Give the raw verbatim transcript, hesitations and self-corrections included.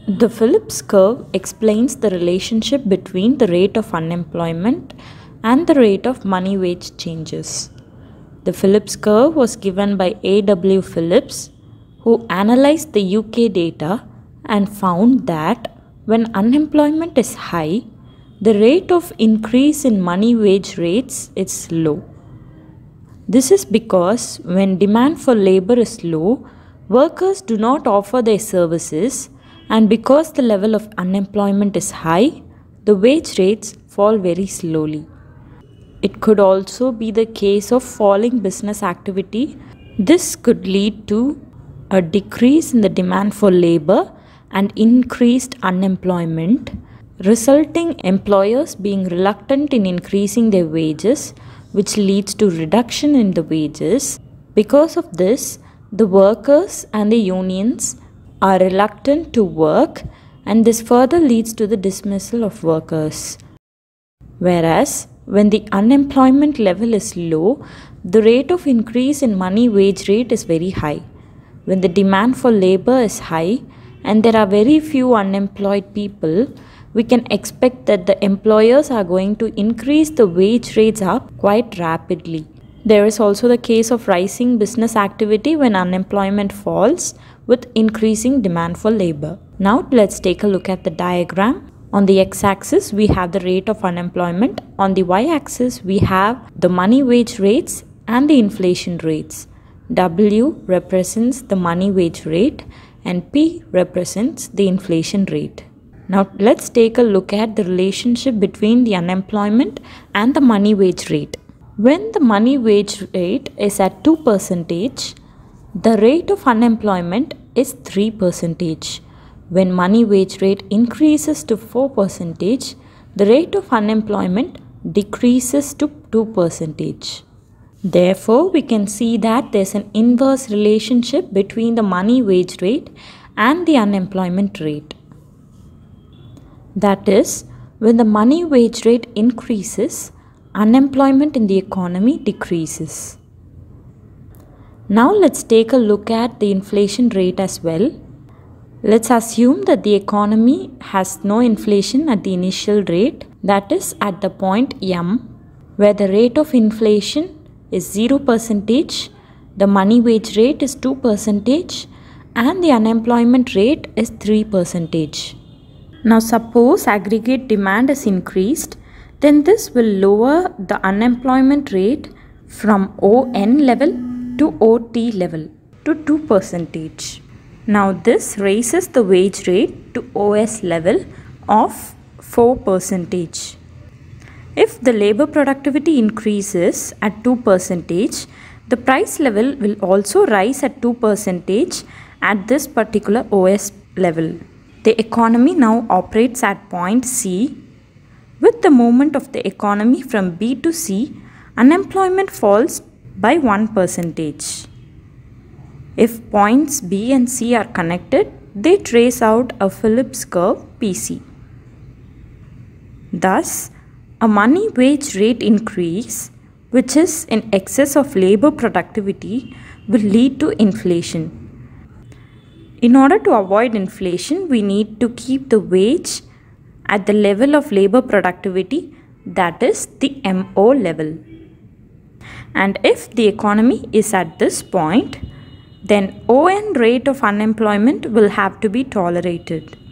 The Phillips curve explains the relationship between the rate of unemployment and the rate of money wage changes. The Phillips curve was given by A W Phillips, who analyzed the U K data and found that when unemployment is high, the rate of increase in money wage rates is low. This is because when demand for labor is low, workers do not offer their services, and because the level of unemployment is high, the wage rates fall very slowly. It could also be the case of falling business activity. This could lead to a decrease in the demand for labor and increased unemployment, resulting employers being reluctant in increasing their wages, which leads to reduction in the wages. Because of this, the workers and the unions are reluctant to work, and this further leads to the dismissal of workers. Whereas, when the unemployment level is low, the rate of increase in money wage rate is very high. When the demand for labor is high and there are very few unemployed people, we can expect that the employers are going to increase the wage rates up quite rapidly. There is also the case of rising business activity when unemployment falls with increasing demand for labor. Now let's take a look at the diagram. On the x-axis, we have the rate of unemployment. On the y-axis, we have the money wage rates and the inflation rates. W represents the money wage rate and P represents the inflation rate. Now let's take a look at the relationship between the unemployment and the money wage rate. When the money wage rate is at two percent, the rate of unemployment is three percent. When money wage rate increases to four percent, the rate of unemployment decreases to two percent. Therefore, we can see that there is an inverse relationship between the money wage rate and the unemployment rate. That is, when the money wage rate increases, unemployment in the economy decreases. Now let's take a look at the inflation rate as well. Let's assume that the economy has no inflation at the initial rate, that is at the point M, where the rate of inflation is zero percent, the money wage rate is two percent, and the unemployment rate is three percent. Now suppose aggregate demand is increased, then this will lower the unemployment rate from O N level to O T level to two percent. Now this raises the wage rate to O S level of four percent. If the labor productivity increases at two percent, the price level will also rise at two percent at this particular O S level. The economy now operates at point C. With the movement of the economy from B to C, unemployment falls by one percent. If points B and C are connected, they trace out a Phillips curve P C. Thus, a money wage rate increase, which is in excess of labor productivity, will lead to inflation. In order to avoid inflation, we need to keep the wage at the level of labor productivity, that is the M O level. And if the economy is at this point, then O N rate of unemployment will have to be tolerated.